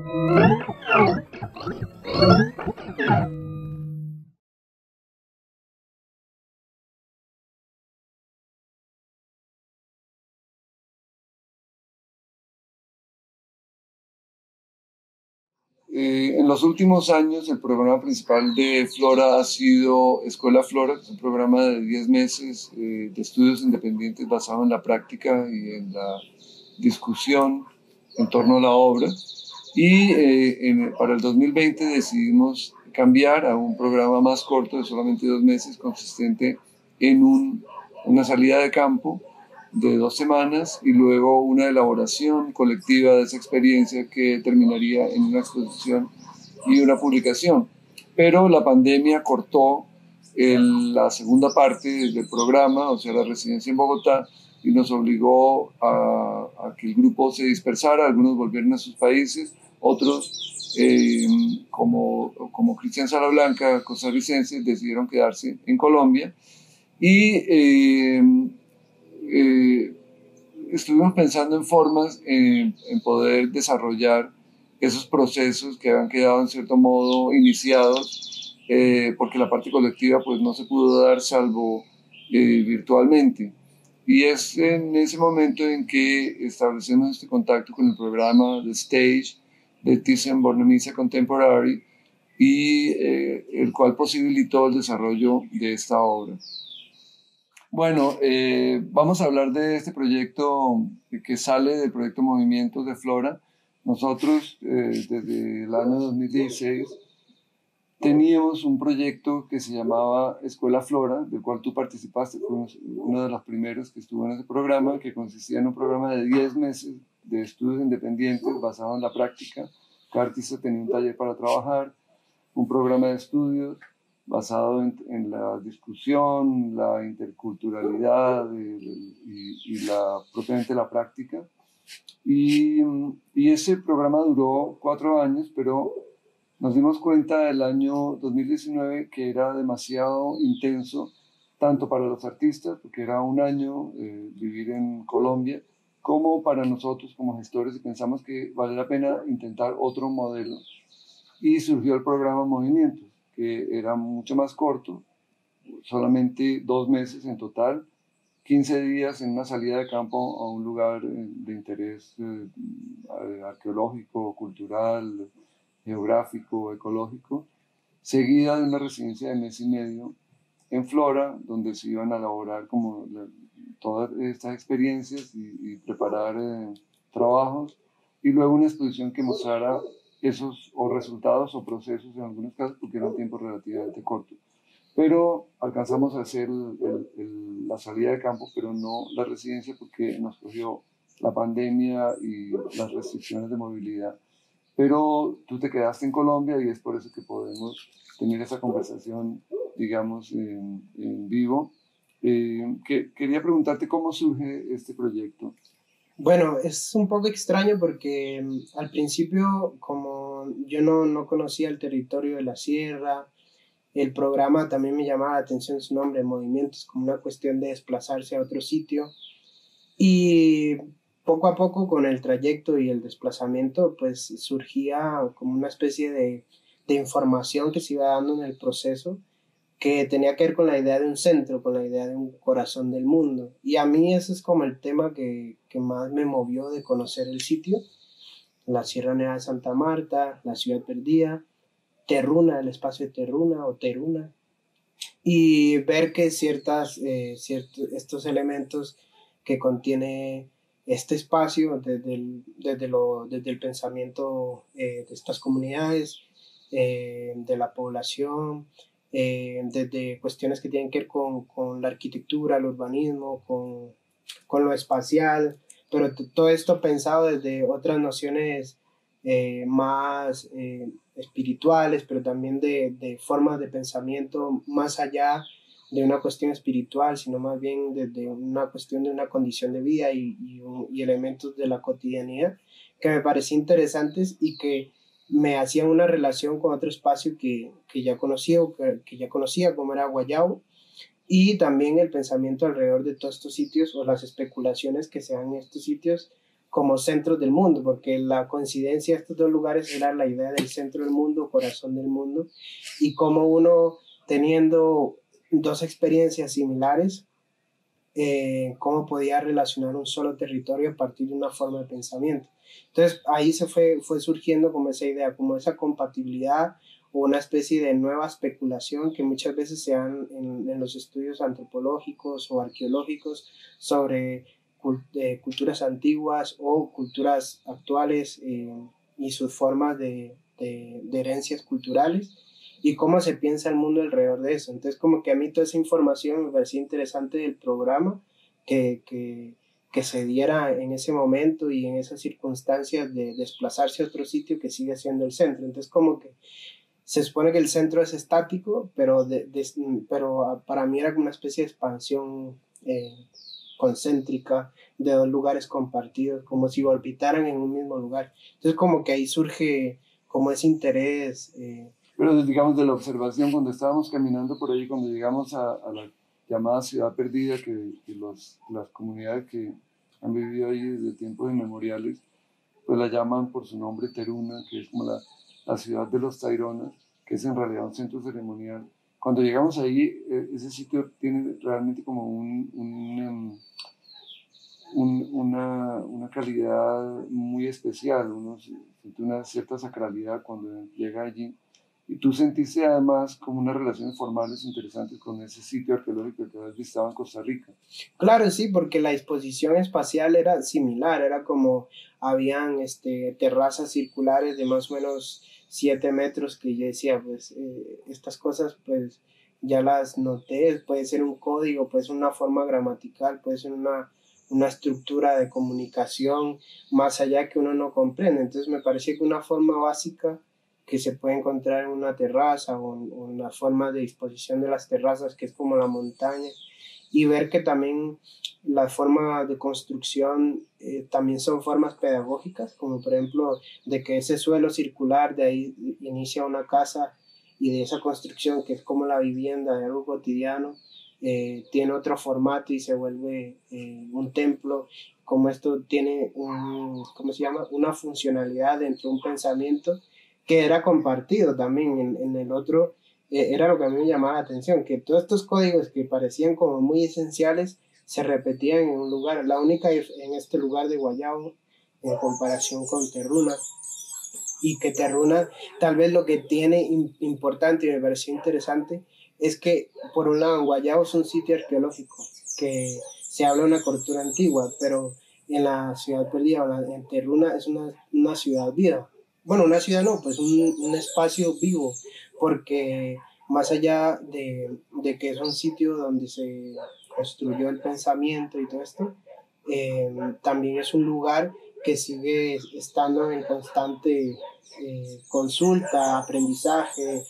En los últimos años, el programa principal de Flora ha sido Escuela Flora, que es un programa de 10 meses de estudios independientes basado en la práctica y en la discusión en torno a la obra. Y para el 2020 decidimos cambiar a un programa más corto de solamente 2 meses, consistente en una salida de campo de 2 semanas y luego una elaboración colectiva de esa experiencia que terminaría en una exposición y una publicación. Pero la pandemia cortó la segunda parte del programa, o sea, la residencia en Bogotá, y nos obligó a que el grupo se dispersara, algunos volvieron a sus países, otros, como Cristian Salablanca, costarricenses, decidieron quedarse en Colombia. Y eh, estuvimos pensando en formas en poder desarrollar esos procesos que habían quedado en cierto modo iniciados, porque la parte colectiva pues no se pudo dar salvo virtualmente. Y es en ese momento en que establecemos este contacto con el programa The Stage de Thyssen-Bornemisza Contemporary, y el cual posibilitó el desarrollo de esta obra. Bueno, vamos a hablar de este proyecto que sale del proyecto Movimientos de Flora. Nosotros, desde el año 2016, teníamos un proyecto que se llamaba Escuela Flora, del cual tú participaste, fuimos uno de los primeros que estuvo en ese programa, que consistía en un programa de 10 meses de estudios independientes basado en la práctica. Cada artista tenía un taller para trabajar, un programa de estudios basado en la discusión, la interculturalidad propiamente la práctica. Y ese programa duró 4 años, pero nos dimos cuenta el año 2019 que era demasiado intenso, tanto para los artistas, porque era un año vivir en Colombia, como para nosotros como gestores, y pensamos que vale la pena intentar otro modelo. Y surgió el programa Movimientos, que era mucho más corto, solamente 2 meses en total, 15 días en una salida de campo a un lugar de interés arqueológico, cultural, geográfico, ecológico, seguida de una residencia de mes y medio en Flora, donde se iban a elaborar como todas estas experiencias y preparar trabajos, y luego una exposición que mostrara esos o resultados o procesos en algunos casos, porque era un tiempo relativamente corto. Pero alcanzamos a hacer la salida de campo, pero no la residencia, porque nos cogió la pandemia y las restricciones de movilidad. Pero tú te quedaste en Colombia y es por eso que podemos tener esa conversación, digamos, en vivo. Quería preguntarte cómo surge este proyecto. Bueno, es un poco extraño porque al principio, como yo no conocía el territorio de la sierra, el programa también me llamaba la atención su nombre, Movimientos, como una cuestión de desplazarse a otro sitio. Y poco a poco con el trayecto y el desplazamiento, pues surgía como una especie de información que se iba dando en el proceso que tenía que ver con la idea de un centro, con la idea de un corazón del mundo. Y a mí ese es como el tema que más me movió de conocer el sitio, la Sierra Nevada de Santa Marta, la Ciudad Perdida, Terruna, el espacio de Terruna o Teruna, y ver que estos elementos que contiene este espacio desde el pensamiento de estas comunidades, de la población, desde cuestiones que tienen que ver con la arquitectura, el urbanismo, con lo espacial, pero todo esto pensado desde otras nociones más espirituales, pero también de formas de pensamiento más allá de una cuestión espiritual, sino más bien desde una cuestión de una condición de vida y elementos de la cotidianidad que me parecían interesantes y que me hacían una relación con otro espacio que ya conocía, que ya conocía, como era Guayabo, y también el pensamiento alrededor de todos estos sitios o las especulaciones que se dan en estos sitios como centros del mundo, porque la coincidencia de estos dos lugares era la idea del centro del mundo, corazón del mundo, y como uno teniendo dos experiencias similares, cómo podía relacionar un solo territorio a partir de una forma de pensamiento. Entonces ahí fue surgiendo como esa idea, como esa compatibilidad o una especie de nueva especulación que muchas veces se dan en los estudios antropológicos o arqueológicos sobre culturas antiguas o culturas actuales y sus formas de herencias culturales y cómo se piensa el mundo alrededor de eso. Entonces, como que a mí toda esa información me parecía interesante del programa que se diera en ese momento y en esas circunstancias de desplazarse a otro sitio que sigue siendo el centro. Entonces, como que se supone que el centro es estático, pero para mí era como una especie de expansión concéntrica de dos lugares compartidos, como si orbitaran en un mismo lugar. Entonces, como que ahí surge como ese interés. Pero digamos de la observación, cuando estábamos caminando por ahí, cuando llegamos a la llamada ciudad perdida, que las comunidades que han vivido ahí desde tiempos inmemoriales, pues la llaman por su nombre Teruna, que es como la ciudad de los Taironas, que es en realidad un centro ceremonial. Cuando llegamos ahí, ese sitio tiene realmente como una calidad muy especial, uno siente una cierta sacralidad cuando llega allí. Y tú sentiste además como unas relaciones formales interesantes con ese sitio arqueológico que habías visitado en Costa Rica. Claro, sí, porque la disposición espacial era similar, era como habían terrazas circulares de más o menos 7 metros que yo decía, pues estas cosas pues ya las noté, puede ser un código, puede ser una forma gramatical, puede ser una estructura de comunicación más allá que uno no comprende. Entonces me parecía que una forma básica que se puede encontrar en una terraza o en la forma de disposición de las terrazas, que es como la montaña, y ver que también las formas de construcción también son formas pedagógicas, como por ejemplo de que ese suelo circular, de ahí inicia una casa y de esa construcción que es como la vivienda de algo cotidiano, tiene otro formato y se vuelve un templo, como esto tiene ¿cómo se llama? Una funcionalidad dentro de un pensamiento que era compartido también en el otro. Era lo que a mí me llamaba la atención, que todos estos códigos que parecían como muy esenciales se repetían en un lugar. La única en este lugar de Guayabo, en comparación con Terruna, y que Terruna tal vez lo que tiene importante y me pareció interesante es que por un lado en Guayabo es un sitio arqueológico que se habla de una cultura antigua, pero en la ciudad perdida, en Terruna es una ciudad viva. Bueno, una ciudad no, pues un espacio vivo, porque más allá de que es un sitio donde se construyó el pensamiento y todo esto, también es un lugar que sigue estando en constante consulta, aprendizaje,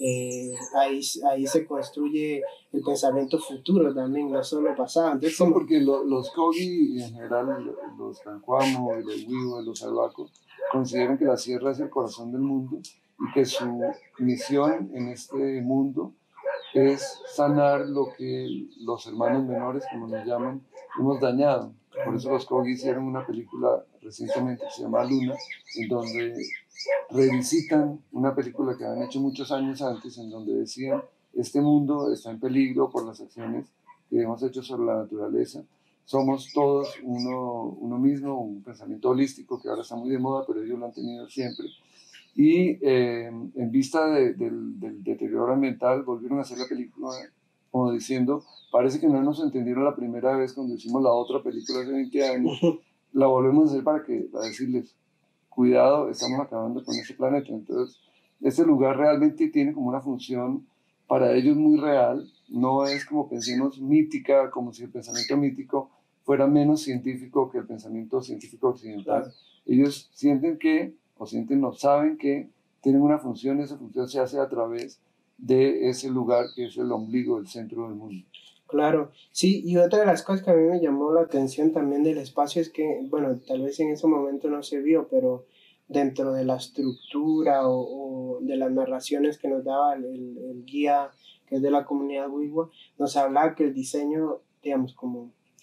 ahí se construye el pensamiento futuro también, no solo pasado. Entonces, sí, porque los Kogi, en general los Cancuamo, los Wiwo, los Arhuacos, consideran que la sierra es el corazón del mundo y que su misión en este mundo es sanar lo que los hermanos menores, como nos llaman, hemos dañado. Por eso los Kogi hicieron una película recientemente que se llama Luna, en donde revisitan una película que habían hecho muchos años antes, en donde decían, este mundo está en peligro por las acciones que hemos hecho sobre la naturaleza. Somos todos uno mismo, un pensamiento holístico que ahora está muy de moda, pero ellos lo han tenido siempre. Y en vista del deterioro ambiental, volvieron a hacer la película como diciendo, parece que no nos entendieron la primera vez cuando hicimos la otra película hace 20 años, la volvemos a hacer para decirles, cuidado, estamos acabando con este planeta. Entonces, este lugar realmente tiene como una función para ellos muy real, no es como pensemos mítica, como si el pensamiento mítico fuera menos científico que el pensamiento científico occidental. Claro. Ellos sienten que, o sienten, o saben que tienen una función, esa función se hace a través de ese lugar que es el ombligo, el centro del mundo. Claro, sí, y otra de las cosas que a mí me llamó la atención también del espacio es que, bueno, tal vez en ese momento no se vio, pero dentro de la estructura o de las narraciones que nos daba el guía que es de la comunidad Wigwa, nos hablaba que el diseño, digamos, como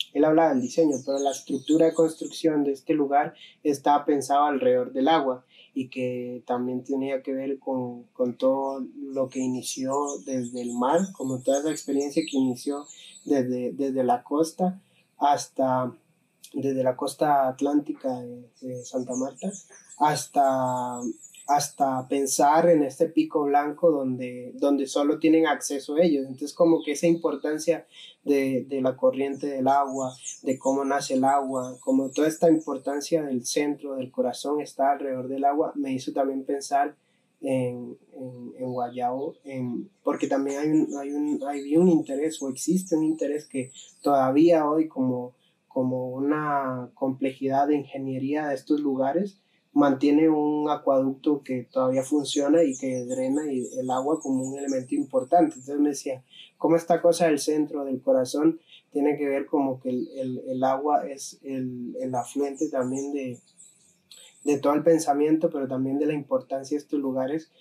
él habla del diseño, pero la estructura de construcción de este lugar estaba pensada alrededor del agua y que también tenía que ver con todo lo que inició desde el mar, como toda esa experiencia que inició desde la costa hasta, desde la costa atlántica de Santa Marta hasta, hasta pensar en este pico blanco donde solo tienen acceso ellos. Entonces como que esa importancia de la corriente del agua, de cómo nace el agua, como toda esta importancia del centro, del corazón está alrededor del agua, me hizo también pensar en Guayabo, porque también hay un interés o existe un interés que todavía hoy como una complejidad de ingeniería de estos lugares mantiene un acueducto que todavía funciona y que drena el agua como un elemento importante. Entonces me decía, ¿cómo esta cosa del centro, del corazón, tiene que ver como que el agua es el afluente también de todo el pensamiento, pero también de la importancia de estos lugares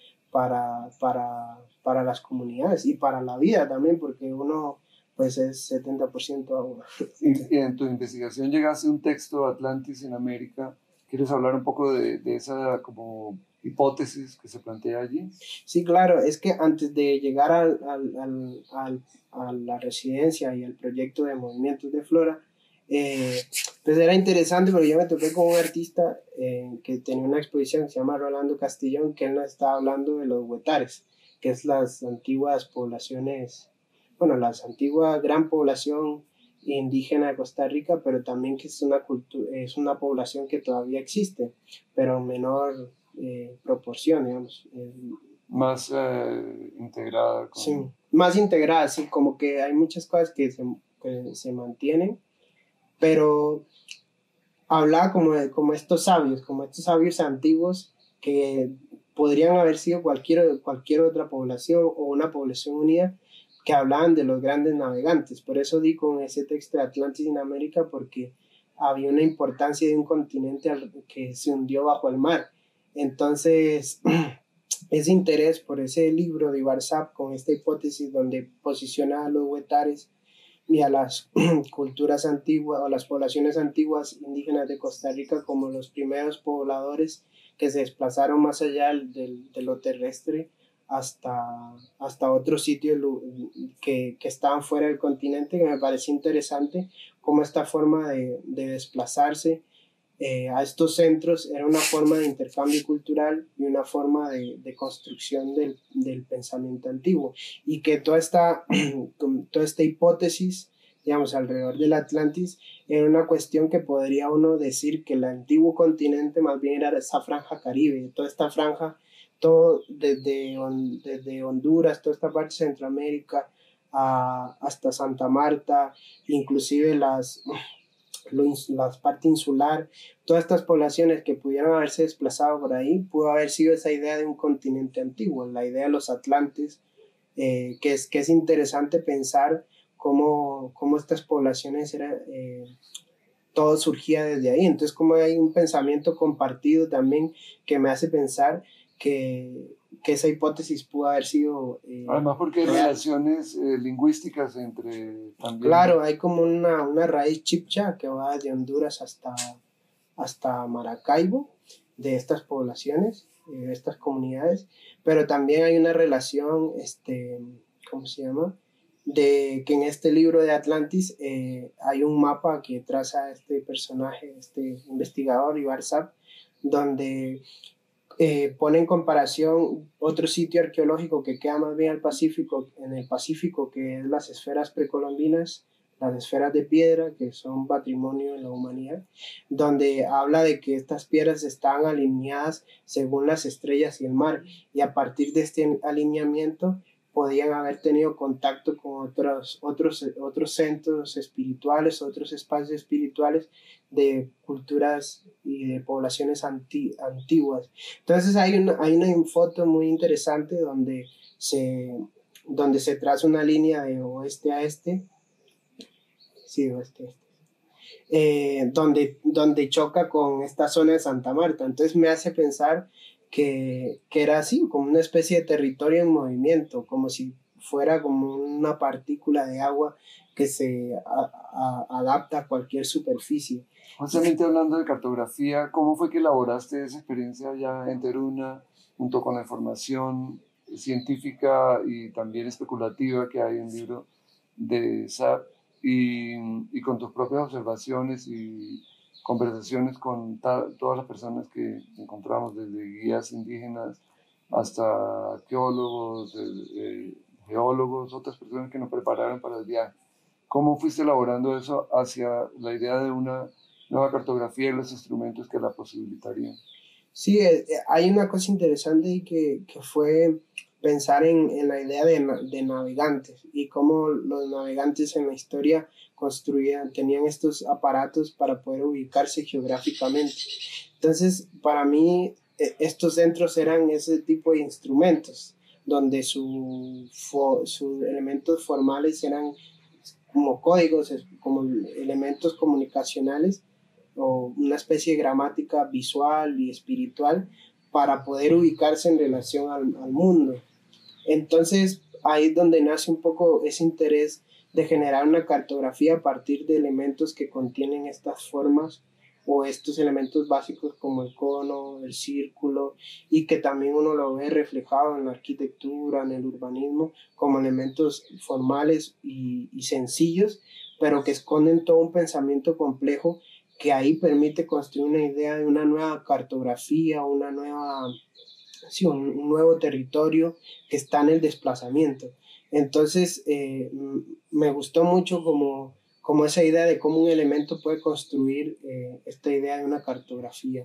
para las comunidades y para la vida también, porque uno pues es 70% agua. Y en tu investigación llegaste a un texto de Atlantis en América. ¿Quieres hablar un poco de esa como hipótesis que se plantea allí? Sí, claro, es que antes de llegar a la residencia y al proyecto de movimientos de flora, pues era interesante porque yo me topé con un artista que tenía una exposición que se llama Rolando Castillón, que él nos estaba hablando de los huetares, que es las antiguas poblaciones, bueno, las antiguas gran población indígena de Costa Rica, pero también que es una es una población que todavía existe, pero en menor proporción, digamos. Más integrada con... Sí, más integrada, sí, como que hay muchas cosas que se mantienen, pero hablaba como estos sabios antiguos que podrían haber sido cualquier otra población o una población unida que hablaban de los grandes navegantes. Por eso di con ese texto de Atlantis en América, porque había una importancia de un continente que se hundió bajo el mar. Entonces, ese interés por ese libro de Ibarzab con esta hipótesis donde posiciona a los huetares y a las culturas antiguas o las poblaciones antiguas indígenas de Costa Rica como los primeros pobladores que se desplazaron más allá de lo terrestre hasta otros sitios que estaban fuera del continente, que me pareció interesante como esta forma de desplazarse a estos centros era una forma de intercambio cultural y una forma de construcción del pensamiento antiguo. Y que toda esta hipótesis, digamos, alrededor del Atlantis, era una cuestión que podría uno decir que el antiguo continente más bien era esa franja caribe, toda esta franja, todo desde Honduras, toda esta parte de Centroamérica, hasta Santa Marta, inclusive la parte insular, todas estas poblaciones que pudieron haberse desplazado por ahí, pudo haber sido esa idea de un continente antiguo, la idea de los atlantes, que es interesante pensar cómo estas poblaciones eran, todo surgía desde ahí. Entonces, como hay un pensamiento compartido también que me hace pensar que esa hipótesis pudo haber sido... Además porque hay relaciones lingüísticas entre también... Claro, hay como una raíz chipcha que va de Honduras hasta Maracaibo, de estas poblaciones, de estas comunidades, pero también hay una relación, ¿cómo se llama? De que en este libro de Atlantis hay un mapa que traza este personaje, este investigador, Ibarzab, donde pone en comparación otro sitio arqueológico que queda más bien en el Pacífico, que es las esferas precolombinas, las esferas de piedra, que son patrimonio de la humanidad, donde habla de que estas piedras están alineadas según las estrellas y el mar, y a partir de este alineamiento podían haber tenido contacto con otros centros espirituales, otros espacios espirituales de culturas y de poblaciones antiguas. Entonces hay una foto muy interesante donde se traza una línea de oeste a este, sí, oeste a este, donde choca con esta zona de Santa Marta. Entonces me hace pensar que era así, como una especie de territorio en movimiento, como si fuera como una partícula de agua que se adapta a cualquier superficie. Justamente hablando de cartografía, ¿cómo fue que elaboraste esa experiencia ya en Teruna, junto con la información científica y también especulativa que hay en el libro de SAP y con tus propias observaciones y conversaciones con todas las personas que encontramos, desde guías indígenas hasta arqueólogos, geólogos, otras personas que nos prepararon para el viaje? ¿Cómo fuiste elaborando eso hacia la idea de una nueva cartografía y los instrumentos que la posibilitarían? Sí, hay una cosa interesante y que fue pensar en la idea de navegantes y cómo los navegantes en la historia tenían estos aparatos para poder ubicarse geográficamente. Entonces, para mí, estos centros eran ese tipo de instrumentos, donde sus elementos formales eran como códigos, como elementos comunicacionales o una especie de gramática visual y espiritual para poder ubicarse en relación al mundo. Entonces, ahí es donde nace un poco ese interés de generar una cartografía a partir de elementos que contienen estas formas o estos elementos básicos como el cono, el círculo, y que también uno lo ve reflejado en la arquitectura, en el urbanismo, como elementos formales y sencillos, pero que esconden todo un pensamiento complejo que ahí permite construir una idea de una nueva cartografía, un nuevo territorio que está en el desplazamiento. Entonces, me gustó mucho como esa idea de cómo un elemento puede construir esta idea de una cartografía,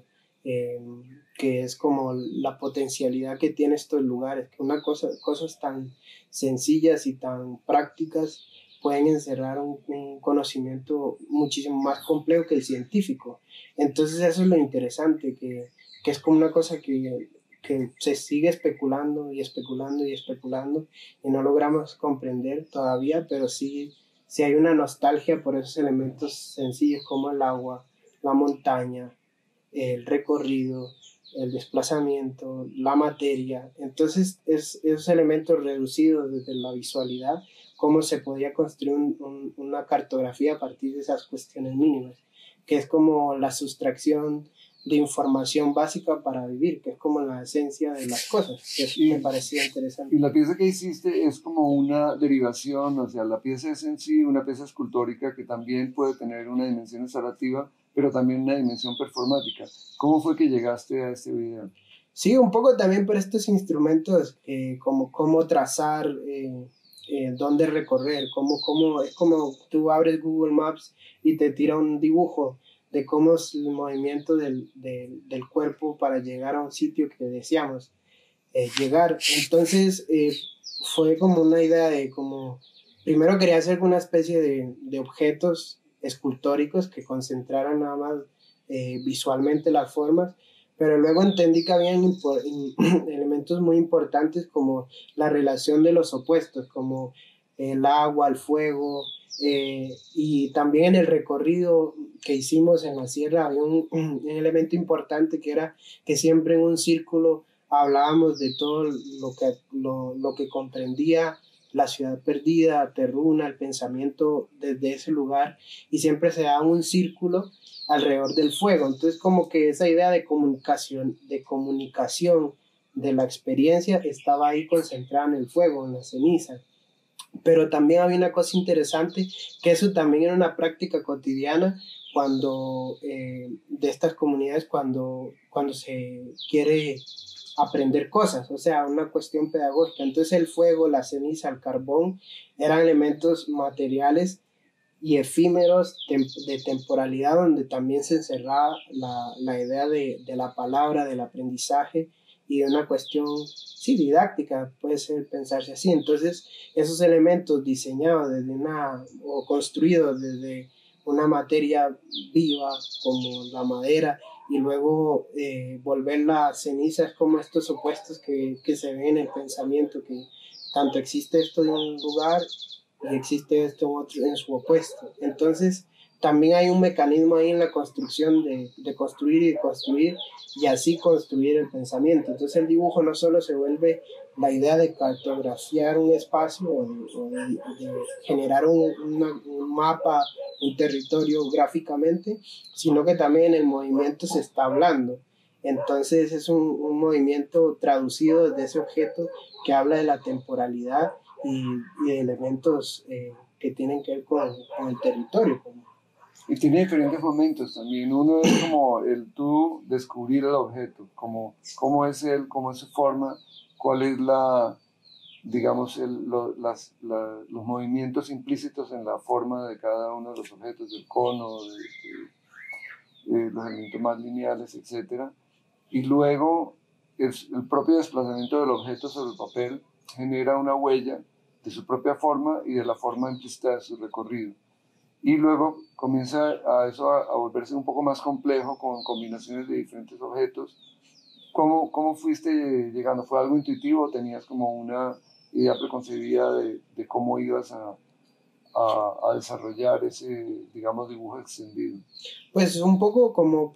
que es como la potencialidad que tiene estos lugares, que cosas tan sencillas y tan prácticas pueden encerrar un conocimiento muchísimo más complejo que el científico. Entonces eso es lo interesante, que es como una cosa que se sigue especulando y especulando y especulando y no logramos comprender todavía, pero sí hay una nostalgia por esos elementos sencillos como el agua, la montaña, el recorrido, el desplazamiento, la materia. Entonces, esos elementos reducidos desde la visualidad, cómo se podía construir una cartografía a partir de esas cuestiones mínimas, que es como la sustracción de información básica para vivir, que es como la esencia de las cosas, que me parecía interesante. Y la pieza que hiciste es como una derivación, o sea, la pieza es en sí una pieza escultórica que también puede tener una dimensión instalativa, pero también una dimensión performática. ¿Cómo fue que llegaste a este video? Sí, un poco también por estos instrumentos, como cómo trazar, dónde recorrer, es como tú abres Google Maps y te tira un dibujo de cómo es el movimiento del cuerpo para llegar a un sitio que deseamos llegar. Entonces, fue como una idea de como, primero quería hacer una especie de objetos escultóricos que concentraran nada más visualmente las formas, pero luego entendí que habían elementos muy importantes como la relación de los opuestos, como el agua, el fuego, y también en el recorrido que hicimos en la sierra había un elemento importante que era que siempre en un círculo hablábamos de todo lo que comprendía la ciudad perdida, Terruna, el pensamiento desde ese lugar, y siempre se daba un círculo alrededor del fuego. Entonces como que esa idea de comunicación de la experiencia estaba ahí concentrada en el fuego, en la ceniza. Pero también había una cosa interesante, que eso también era una práctica cotidiana de estas comunidades cuando se quiere aprender cosas, o sea, una cuestión pedagógica. Entonces el fuego, la ceniza, el carbón eran elementos materiales y efímeros de temporalidad, donde también se encerraba la idea de la palabra, del aprendizaje y de una cuestión, sí, didáctica, puede ser pensarse así. Entonces, esos elementos diseñados o construidos desde una materia viva como la madera y luego volver la ceniza es como estos opuestos que se ven en el pensamiento, que tanto existe esto de un lugar y existe esto otro en su opuesto. Entonces, también hay un mecanismo ahí en la construcción de construir y de construir y así construir el pensamiento. Entonces el dibujo no solo se vuelve la idea de cartografiar un espacio de generar un mapa, un territorio gráficamente, sino que también el movimiento se está hablando. Entonces es un movimiento traducido desde ese objeto que habla de la temporalidad y de elementos que tienen que ver con el territorio. Y tiene diferentes momentos también. Uno es como el tú descubrir el objeto, cómo es él, cómo es su forma, cuál es digamos, los movimientos implícitos en la forma de cada uno de los objetos, del cono, de los elementos más lineales, etc. Y luego el propio desplazamiento del objeto sobre el papel genera una huella de su propia forma y de la forma implícita de su recorrido. Y luego comienza a volverse un poco más complejo con combinaciones de diferentes objetos. ¿Cómo fuiste llegando? ¿Fue algo intuitivo o tenías como una idea preconcebida de cómo ibas a desarrollar ese, digamos, dibujo extendido? Pues un poco como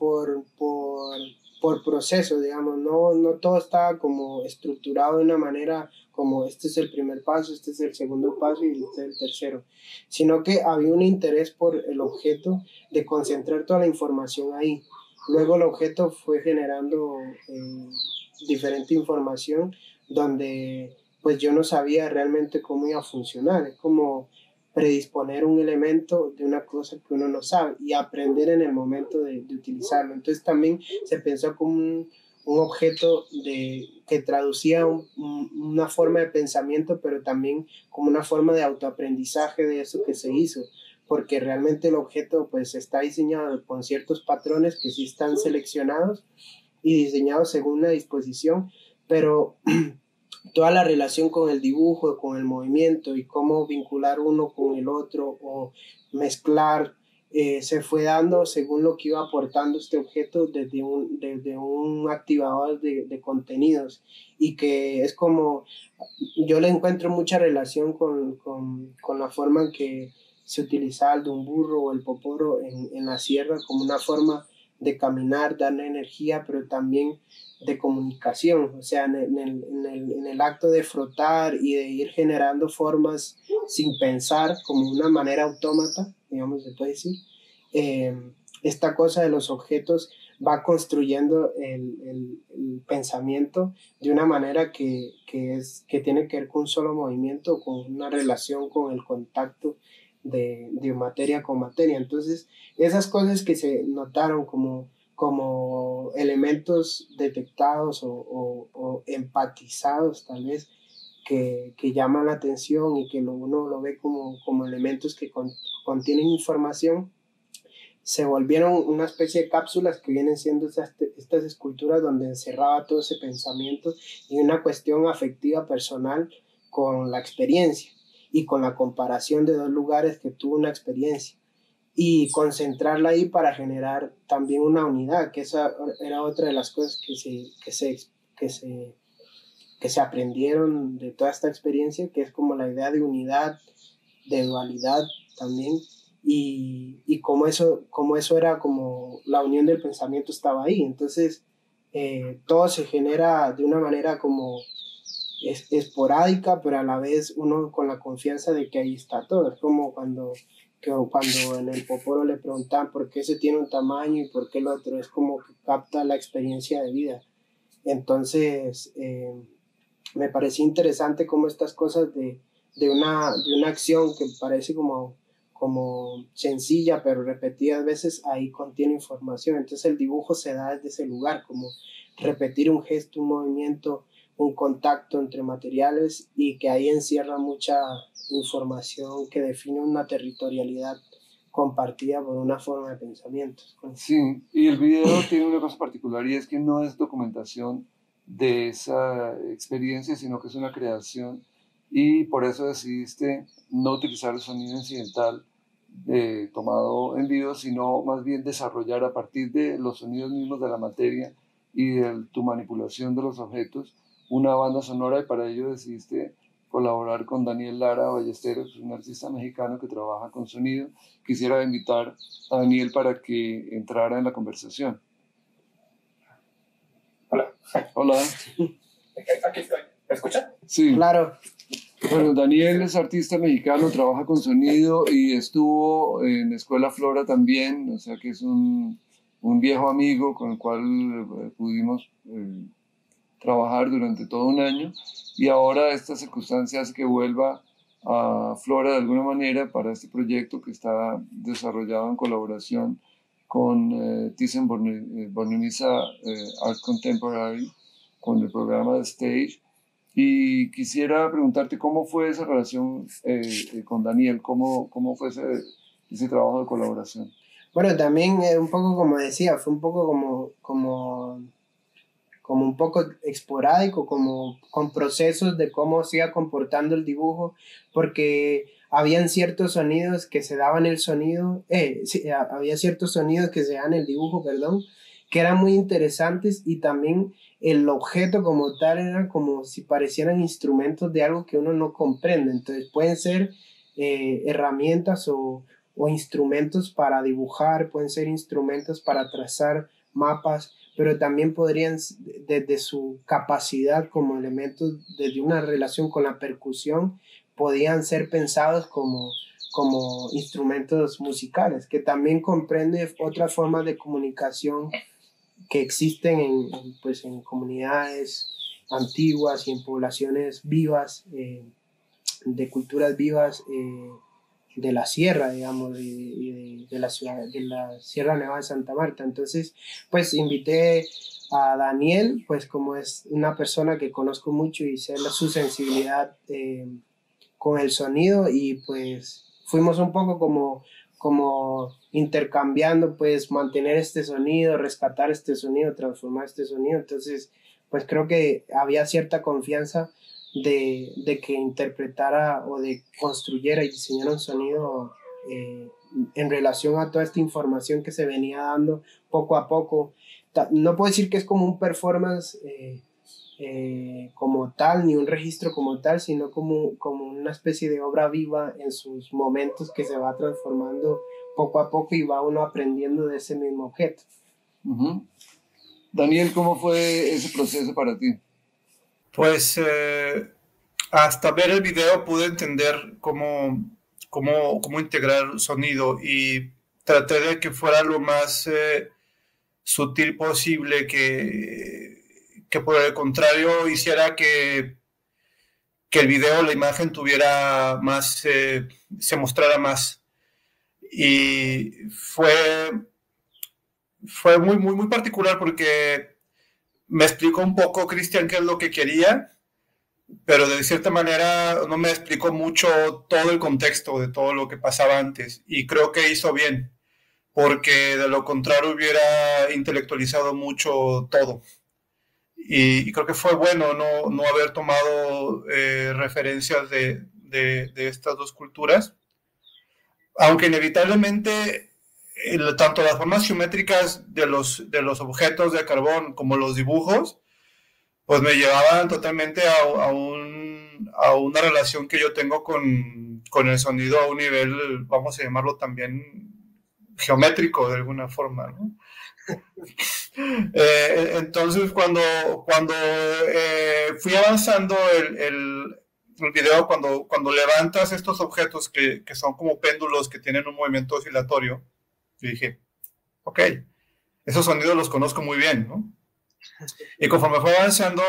por proceso, digamos, no todo estaba como estructurado de una manera como este es el primer paso, este es el segundo paso y este es el tercero, sino que había un interés por el objeto de concentrar toda la información ahí. Luego el objeto fue generando diferente información donde pues yo no sabía realmente cómo iba a funcionar, es como predisponer un elemento de una cosa que uno no sabe y aprender en el momento de utilizarlo. Entonces también se pensó como un objeto que traducía una forma de pensamiento, pero también como una forma de autoaprendizaje de eso que se hizo, porque realmente el objeto pues está diseñado con ciertos patrones que sí están seleccionados y diseñados según la disposición, pero toda la relación con el dibujo, con el movimiento y cómo vincular uno con el otro o mezclar, se fue dando según lo que iba aportando este objeto desde un activador de contenidos y que es como, yo le encuentro mucha relación con la forma en que se utilizaba el dumburro o el poporo en la sierra como una forma de caminar, darle energía, pero también de comunicación, o sea, en el acto de frotar y de ir generando formas sin pensar, como una manera autómata, digamos, se puede decir, esta cosa de los objetos va construyendo el pensamiento de una manera que tiene que ver con un solo movimiento, con una relación con el contacto de materia con materia. Entonces, esas cosas que se notaron como elementos detectados o empatizados tal vez que llaman la atención y que uno lo ve como elementos que contienen información, se volvieron una especie de cápsulas que vienen siendo estas esculturas donde encerraba todo ese pensamiento y una cuestión afectiva personal con la experiencia y con la comparación de dos lugares que tuvo una experiencia y concentrarla ahí para generar también una unidad, que esa era otra de las cosas que se aprendieron de toda esta experiencia, que es como la idea de unidad, de dualidad también, y cómo eso era como la unión del pensamiento estaba ahí. Entonces, todo se genera de una manera como esporádica, pero a la vez uno con la confianza de que ahí está todo. Es como cuando en el poporo le preguntan por qué ese tiene un tamaño y por qué el otro, es como que capta la experiencia de vida. Entonces, me pareció interesante cómo estas cosas de una acción que parece como sencilla, pero repetidas veces, ahí contiene información. Entonces el dibujo se da desde ese lugar, como repetir un gesto, un movimiento, un contacto entre materiales y que ahí encierra mucha información que define una territorialidad compartida por una forma de pensamiento. Sí, y el video tiene una cosa particular y es que no es documentación de esa experiencia, sino que es una creación y por eso decidiste no utilizar el sonido incidental tomado en vivo, sino más bien desarrollar a partir de los sonidos mismos de la materia y de tu manipulación de los objetos una banda sonora y para ello decidiste colaborar con Daniel Lara Ballesteros, un artista mexicano que trabaja con sonido. Quisiera invitar a Daniel para que entrara en la conversación. Hola. Hola. Aquí estoy. ¿Me escuchan? Sí. Claro. Bueno, Daniel es artista mexicano, trabaja con sonido y estuvo en Escuela Flora también, o sea que es un viejo amigo con el cual pudimos trabajar durante todo un año, y ahora esta circunstancia hace que vuelva a Flora de alguna manera para este proyecto que está desarrollado en colaboración con Thyssen-Bornemisza Art Contemporary, con el programa de Stage. Y quisiera preguntarte cómo fue esa relación con Daniel, cómo fue ese trabajo de colaboración. Bueno, también un poco como decía, fue un poco como un poco esporádico, como con procesos de cómo se iba comportando el dibujo, porque habían ciertos sonidos que se daban el sonido, sí, había ciertos sonidos que se daban el dibujo, perdón, que eran muy interesantes, y también el objeto como tal era como si parecieran instrumentos de algo que uno no comprende. Entonces pueden ser herramientas o instrumentos para dibujar, pueden ser instrumentos para trazar mapas, pero también podrían, desde su capacidad como elementos, desde una relación con la percusión, podían ser pensados como instrumentos musicales, que también comprende otras formas de comunicación que existen pues, en comunidades antiguas y en poblaciones vivas, de culturas vivas, de la sierra, digamos, de la ciudad, de la Sierra Nevada de Santa Marta. Entonces, pues invité a Daniel, pues como es una persona que conozco mucho y sé su sensibilidad con el sonido, y pues fuimos un poco como intercambiando, pues mantener este sonido, rescatar este sonido, transformar este sonido. Entonces, pues creo que había cierta confianza de que interpretara o de construyera y diseñara un sonido en relación a toda esta información que se venía dando poco a poco. No puedo decir que es como un performance como tal, ni un registro como tal, sino como una especie de obra viva en sus momentos, que se va transformando poco a poco y va uno aprendiendo de ese mismo objeto. Uh-huh. Daniel, ¿cómo fue ese proceso para ti? Pues hasta ver el video pude entender cómo integrar sonido, y traté de que fuera lo más sutil posible, que por el contrario hiciera que el video, la imagen tuviera más, se mostrara más. Y fue muy particular, porque me explicó un poco Cristian qué es lo que quería, pero de cierta manera no me explicó mucho todo el contexto de todo lo que pasaba antes, y creo que hizo bien, porque de lo contrario hubiera intelectualizado mucho todo. Y creo que fue bueno no haber tomado referencias de estas dos culturas, aunque inevitablemente tanto las formas geométricas de los objetos de carbón como los dibujos, pues me llevaban totalmente a una relación que yo tengo con el sonido a un nivel, vamos a llamarlo también geométrico de alguna forma, ¿no? Entonces cuando fui avanzando el video, cuando levantas estos objetos que son como péndulos que tienen un movimiento oscilatorio, yo dije, ok, esos sonidos los conozco muy bien, ¿no? Y conforme fue avanzando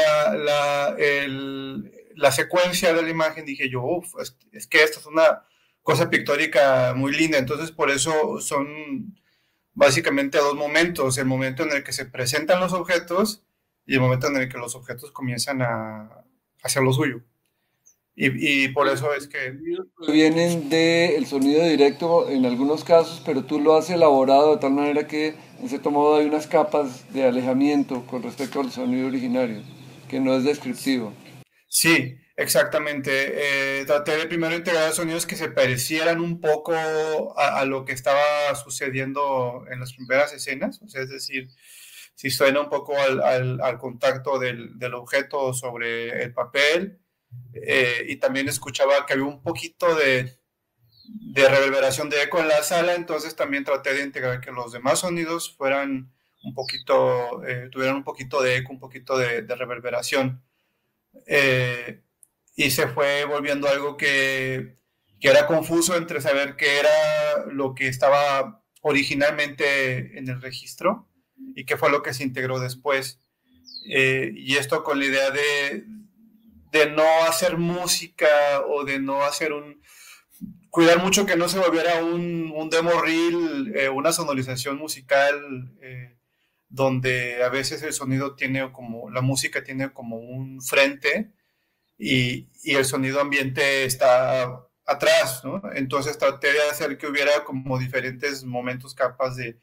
la secuencia de la imagen, dije yo, es que esto es una cosa pictórica muy linda. Entonces por eso son básicamente dos momentos: el momento en el que se presentan los objetos y el momento en el que los objetos comienzan a hacer lo suyo. Y por eso es que... Vienen del sonido directo en algunos casos, pero tú lo has elaborado de tal manera que, en cierto modo, hay unas capas de alejamiento con respecto al sonido originario, que no es descriptivo. Sí, exactamente. Traté de primero integrar sonidos que se parecieran un poco a lo que estaba sucediendo en las primeras escenas, o sea, es decir, si suena un poco al contacto del objeto sobre el papel, y también escuchaba que había un poquito de reverberación de eco en la sala, entonces también traté de integrar que los demás sonidos fueran un poquito, tuvieran un poquito de eco, un poquito de reverberación. Y se fue volviendo algo que era confuso entre saber qué era lo que estaba originalmente en el registro y qué fue lo que se integró después. Y esto con la idea de no hacer música o de no hacer cuidar mucho que no se volviera un demo reel, una sonorización musical, donde a veces el sonido tiene como, la música tiene como un frente y el sonido ambiente está atrás, ¿no? Entonces traté de hacer que hubiera como diferentes momentos, capas de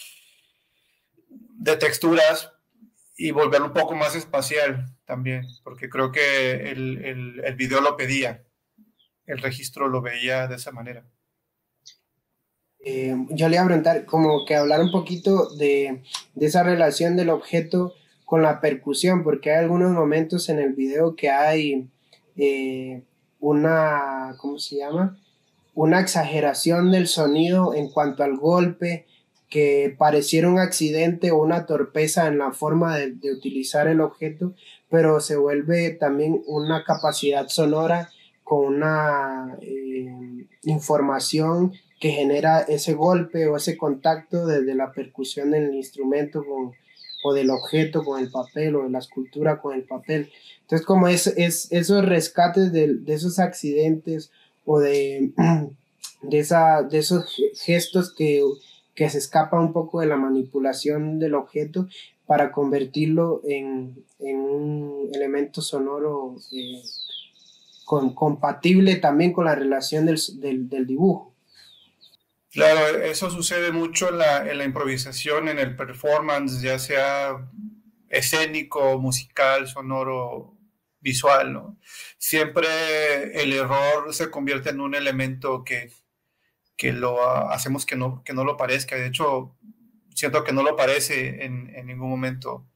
texturas y volverlo un poco más espacial también, porque creo que el video lo pedía, el registro lo veía de esa manera. Yo le iba a preguntar, como que hablar un poquito de esa relación del objeto con la percusión, porque hay algunos momentos en el video que hay una, ¿cómo se llama? Una exageración del sonido en cuanto al golpe, que pareciera un accidente o una torpeza en la forma de utilizar el objeto, pero se vuelve también una capacidad sonora con una información que genera ese golpe o ese contacto desde la percusión del instrumento o del objeto con el papel o de la escultura con el papel. Entonces, como es esos rescates de esos accidentes o de esos gestos que se escapan un poco de la manipulación del objeto para convertirlo en un elemento sonoro compatible también con la relación del dibujo. Claro, eso sucede mucho en la improvisación, en el performance, ya sea escénico, musical, sonoro, visual, ¿no? Siempre el error se convierte en un elemento que lo hacemos que no lo parezca. De hecho, siento que no lo parece en ningún momento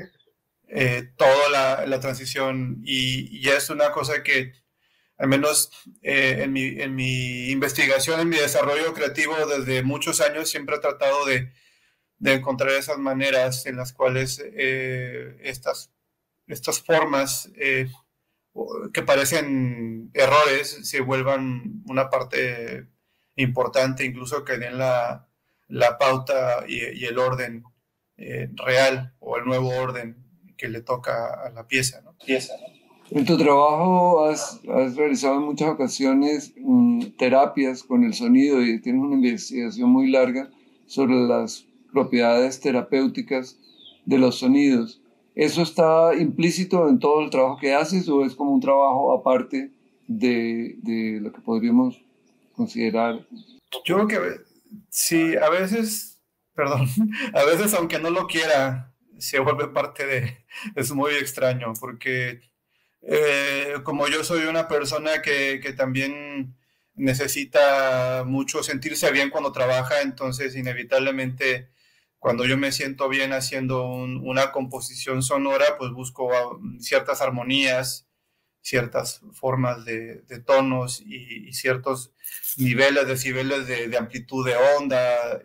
toda la transición y es una cosa que al menos en mi investigación, en mi desarrollo creativo desde muchos años, siempre he tratado de encontrar esas maneras en las cuales estas formas que parecen errores se vuelvan una parte importante, incluso que den la pauta y el orden real o el nuevo orden que le toca a la pieza, ¿no? En tu trabajo has realizado en muchas ocasiones terapias con el sonido y tienes una investigación muy larga sobre las propiedades terapéuticas de los sonidos. ¿Eso está implícito en todo el trabajo que haces o es como un trabajo aparte de lo que podríamos considerar? Yo creo que sí, a veces, perdón, a veces aunque no lo quiera, se vuelve parte es muy extraño porque como yo soy una persona que también necesita mucho sentirse bien cuando trabaja, entonces inevitablemente cuando yo me siento bien haciendo una composición sonora, pues busco ciertas armonías, ciertas formas de tonos y ciertos niveles, decibeles de amplitud de onda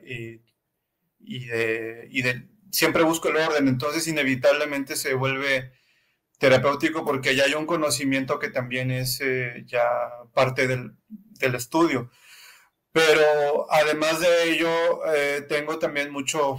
siempre busco el orden, entonces inevitablemente se vuelve terapéutico porque ya hay un conocimiento que también es ya parte del estudio. Pero además de ello, tengo también mucho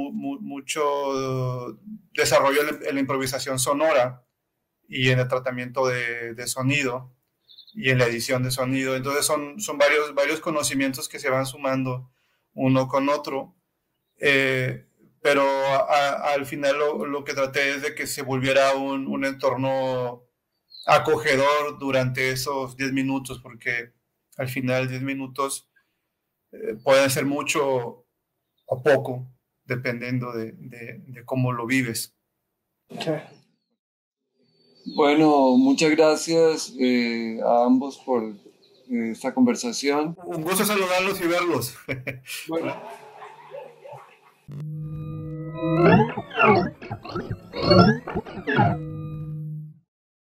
desarrollo en la improvisación sonora y en el tratamiento de sonido y en la edición de sonido. Entonces son varios conocimientos que se van sumando uno con otro. Pero al final lo que traté es de que se volviera un entorno acogedor durante esos 10 minutos, porque al final 10 minutos pueden ser mucho o poco, dependiendo de cómo lo vives. Bueno, muchas gracias a ambos por esta conversación. Un gusto saludarlos y verlos. Bueno.